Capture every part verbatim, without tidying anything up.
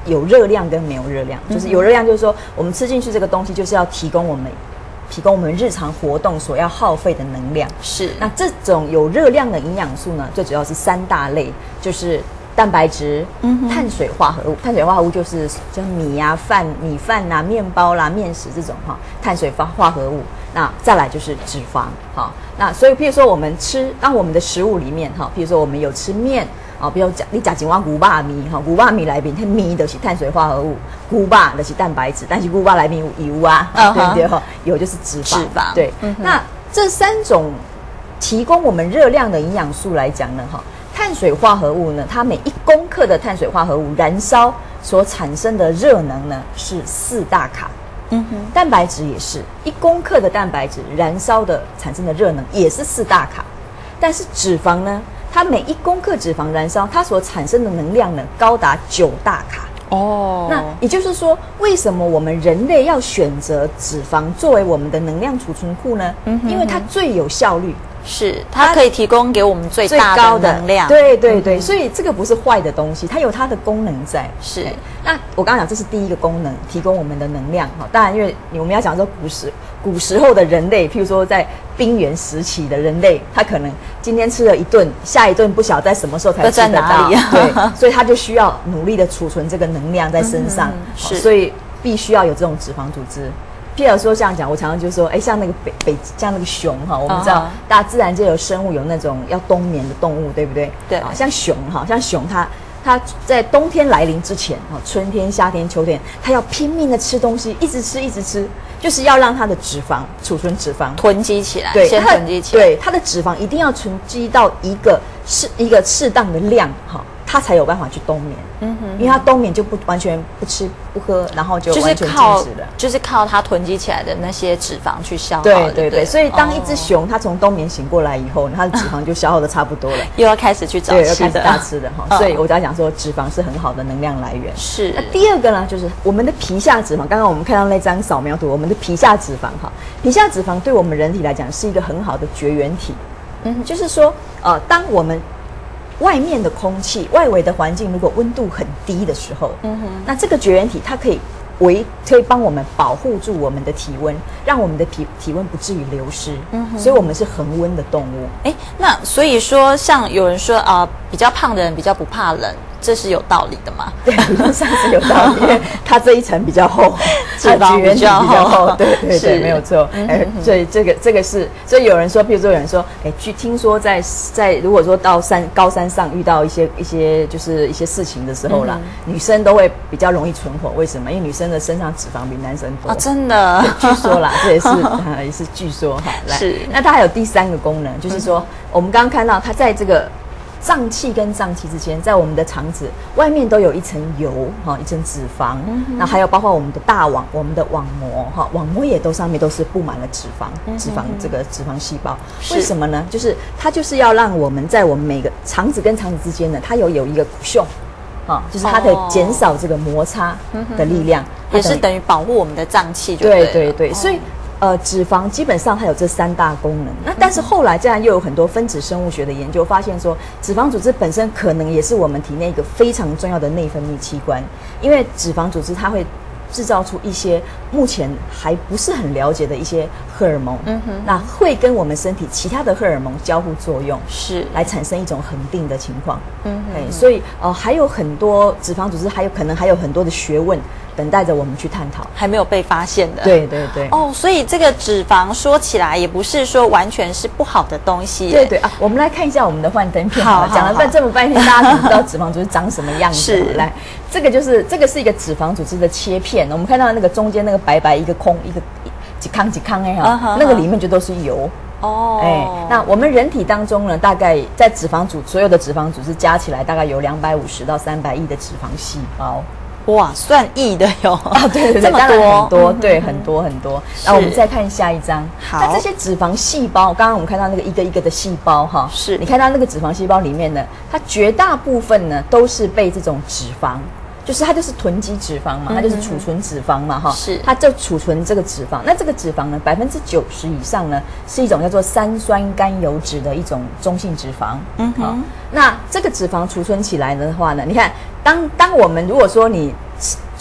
有热量跟没有热量，就是有热量就是说我们吃进去这个东西就是要提供我们提供我们日常活动所要耗费的能量。 是， 那这种有热量的营养素呢，最主要是三大类，就是蛋白质、嗯、碳水化合物。碳水化合物就是像米啊、饭、米饭啊、面包啦、面食这种哈，碳水化化合物。那再来就是脂肪，哈。那所以，譬如说我们吃，当我们的食物里面哈，譬如说我们有吃面啊，比如讲你讲几碗古巴米哈，古巴米来宾，它米的是碳水化合物，古巴的是蛋白质，但是古巴来宾有油啊， uh-huh. 对不对哈？有就是脂肪， 脂肪对。嗯、那这三种提供我们热量的营养素来讲呢，哈。碳水化合物呢，它每一公克的碳水化合物燃烧所产生的热能呢是四大卡。嗯哼，蛋白质也是一公克的蛋白质燃烧的产生的热能也是四大卡，但是脂肪呢，它每一公克脂肪燃烧它所产生的能量呢高达九大卡。哦，那也就是说，为什么我们人类要选择脂肪作为我们的能量储存库呢？嗯哼哼，因为它最有效率。 是，它可以提供给我们最大的能量。 对对对、嗯，所以这个不是坏的东西，它有它的功能在。 是， 那我刚刚讲这是第一个功能，提供我们的能量。哈，当然，因为我们要讲说古时古时候的人类，譬如说在冰原时期的人类，他可能今天吃了一顿，下一顿不晓得在什么时候才吃得到。对，所以他就需要努力的储存这个能量在身上。嗯、是，所以必须要有这种脂肪组织。譬如说这样讲，我常常就说，哎，像那个北北，像那个熊哈，我们知道、uh-huh. 大自然界有生物有那种要冬眠的动物，对不对？对，啊，像熊哈，像熊它它在冬天来临之前，哈，春天、夏天、秋天，它要拼命的吃东西，一直吃，一直吃，就是要让它的脂肪储存脂肪囤积起来， 对， 先囤积起来， 对，它的脂肪一定要囤积到一个适一个适当的量，哈。它才有办法去冬眠，嗯哼，因为它冬眠就不完全不吃不喝，然后就完全静止了， 就是靠它囤积起来的那些脂肪去消耗。 对对 对, 对，所以当一只熊、哦、它从冬眠醒过来以后，它的脂肪就消耗的差不多了， 又要开始去找吃的， 对，要开始大吃的哈、哦。所以我在讲说，脂肪是很好的能量来源。 是。 那第二个呢，就是我们的皮下脂肪。刚刚我们看到那张扫描图，我们的皮下脂肪哈，皮下脂肪对我们人体来讲是一个很好的绝缘体。嗯，就是说，呃，当我们外面的空气、外围的环境如果温度很低的时候，嗯哼，那这个绝缘体它可以维可以帮我们保护住我们的体温，让我们的体体温不至于流失。嗯哼，所以我们是恒温的动物。 哎，那所以说，像有人说啊、呃，比较胖的人比较不怕冷，这是有道理的吗？ 对，理论上是有道理，因为它这一层比较厚， 脂肪比较厚， 对对对，没有错。哎、嗯，所以这个这个是，所以有人说，譬如说有人说，哎，据听说在在如果说到山高山上遇到一些一些就是一些事情的时候啦，嗯、女生都会比较容易存活，为什么？因为女生的身上脂肪比男生多。 哦，真的？ 据说啦，这也是啊，也是据说哈。来，是。那它还有第三个功能，就是说、嗯、我们刚刚看到它在这个脏器跟脏器之间，在我们的肠子外面都有一层油哈，一层脂肪，嗯、那还有包括我们的大网、我们的网膜哈，网膜也都上面都是布满了脂肪，嗯、脂肪这个脂肪细胞。为什么呢？就是它就是要让我们在我们每个肠子跟肠子之间呢，它有有一个胸。啊，就是它的减少这个摩擦的力量，哦、 也是等于保护我们的脏器就对了。 对对对，哦、所以呃，脂肪基本上它有这三大功能。那但是后来，这样又有很多分子生物学的研究发现说，脂肪组织本身可能也是我们体内一个非常重要的内分泌器官，因为脂肪组织它会制造出一些目前还不是很了解的一些荷尔蒙，嗯哼，那会跟我们身体其他的荷尔蒙交互作用，是来产生一种恒定的情况，嗯哼，所以呃还有很多脂肪组织还有可能还有很多的学问等待着我们去探讨， 还没有被发现的。 对对对。 哦，所以这个脂肪说起来也不是说完全是不好的东西。 对对啊，我们来看一下我们的幻灯片。好，讲了半这么半天，大家怎么知道脂肪组织长什么样子？是，来，这个就是这个是一个脂肪组织的切片。我们看到那个中间那个白白一个空一个几康几康哎哈，那个里面就都是油。哦，哎，那我们人体当中呢，大概在脂肪组所有的脂肪组织加起来，大概有两百五十到三百亿的脂肪细胞。 哇，算亿的哟！ 啊，对对对，当然很多，对，很多很多。那我们再看下一张。 好， 那这些脂肪细胞，刚刚我们看到那个一个一个的细胞哈，是你看到那个脂肪细胞里面呢，它绝大部分呢都是被这种脂肪。就是它就是囤积脂肪嘛，它就是储存脂肪嘛，哈，是它就储存这个脂肪。那这个脂肪呢，百分之九十以上呢，是一种叫做三酸甘油脂的一种中性脂肪。嗯哼，那这个脂肪储存起来的话呢，你看，当当我们如果说你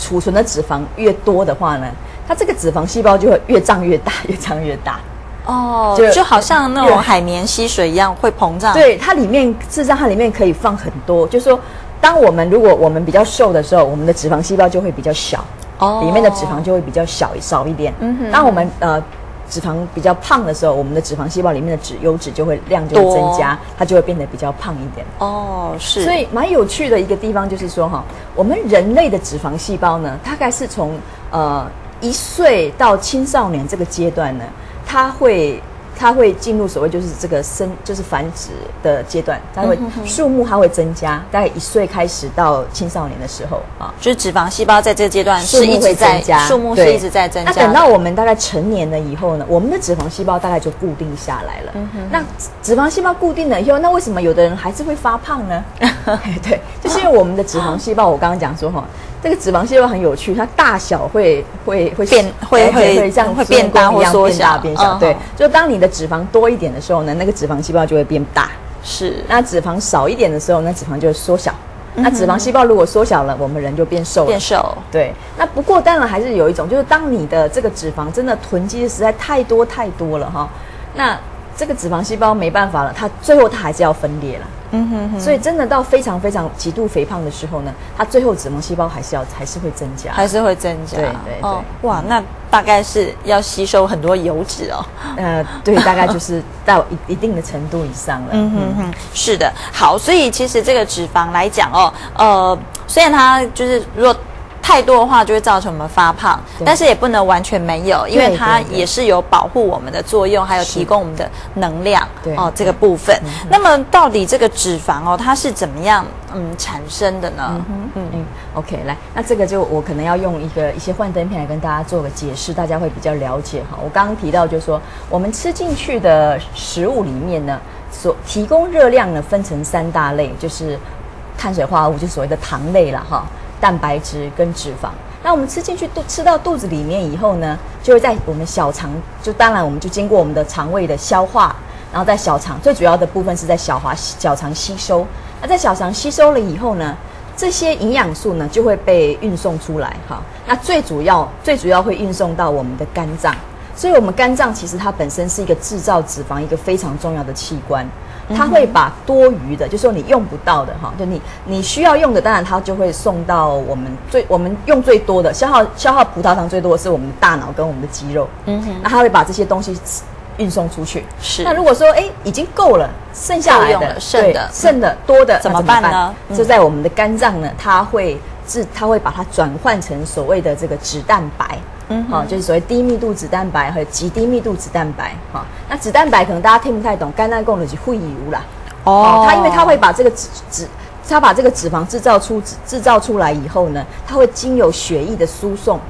储存的脂肪越多的话呢，它这个脂肪细胞就会越胀越大，越胀越大。 哦， 就就好像那种海绵吸水一样会膨胀。 对，它里面事实上它里面可以放很多，就是说，当我们如果我们比较瘦的时候，我们的脂肪细胞就会比较小， 哦， 里面的脂肪就会比较小少一点。嗯哼，当我们呃脂肪比较胖的时候，我们的脂肪细胞里面的脂油脂就会量就会增加，它就会变得比较胖一点。 哦，是。 所以蛮有趣的一个地方就是说哈，我们人类的脂肪细胞呢，大概是从呃一岁到青少年这个阶段呢。它会，它会进入所谓就是这个生，就是繁殖的阶段，它会数目它会增加，大概一岁开始到青少年的时候啊， 就是脂肪细胞在这个阶段是一直在数目是一直在增加。 那等到我们大概成年了以后呢，我们的脂肪细胞大概就固定下来了。嗯、那脂肪细胞固定了以后，那为什么有的人还是会发胖呢？对，就是因为我们的脂肪细胞，我刚刚讲说哈。这个脂肪细胞很有趣，它大小会会会变会会会像会变大或缩小， 变小。对，就当你的脂肪多一点的时候呢，那个脂肪细胞就会变大。 是， 那脂肪少一点的时候，那脂肪就会缩小。那脂肪细胞如果缩小了，我们人就变瘦了。 变瘦。 对。那不过当然还是有一种，就是当你的这个脂肪真的囤积的实在太多太多了哈，那这个脂肪细胞没办法了，它最后它还是要分裂了。嗯哼哼，所以真的到非常非常极度肥胖的时候呢，它最后脂肪细胞还是要还是会增加， 还是会增加。 对对对、哦， 哇，那大概是要吸收很多油脂哦。 呃，对，大概就是到一一定的程度以上了。嗯哼哼，是的。好，所以其实这个脂肪来讲哦，呃，虽然它就是如果太多的话就会造成我们发胖，但是也不能完全没有，因为它也是有保护我们的作用，还有提供我们的能量哦这个部分。嗯、那么到底这个脂肪哦，它是怎么样嗯产生的呢？ 嗯嗯嗯 ，OK， 来，那这个就我可能要用一个一些幻灯片来跟大家做个解释，大家会比较了解哈。我刚刚提到就是说，我们吃进去的食物里面呢，所提供热量呢分成三大类，就是碳水化合物，就是所谓的糖类啦哈。蛋白质跟脂肪，那我们吃进去肚吃到肚子里面以后呢，就会在我们小肠，就当然我们就经过我们的肠胃的消化，然后在小肠最主要的部分是在小华小肠吸收。那在小肠吸收了以后呢，这些营养素呢就会被运送出来哈。那最主要最主要会运送到我们的肝脏，所以我们肝脏其实它本身是一个制造脂肪一个非常重要的器官。它会把多余的，就是说你用不到的哈，就你你需要用的，当然它就会送到我们最我们用最多的，消耗消耗葡萄糖最多的是我们的大脑跟我们的肌肉。嗯哼，那它会把这些东西运送出去。 是。 那如果说哎已经够了，剩下来的剩的剩的多的怎么办呢？ 就在我们的肝脏呢，它会自它会把它转换成所谓的这个脂蛋白。嗯，好、哦，就是所谓低密度脂蛋白和极低密度脂蛋白。哈、哦，那脂蛋白可能大家听不太懂，肝脏功能是会油啦。哦，它因为它会把这个脂脂，它把这个脂肪制造出制造出来以后呢，它会经由血液的输送，